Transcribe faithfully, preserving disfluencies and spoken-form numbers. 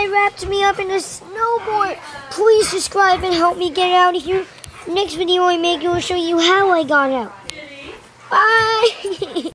guy wrapped me up in a snowboard. Please subscribe and help me get out of here. Next video I make will show you how I got out. Bye!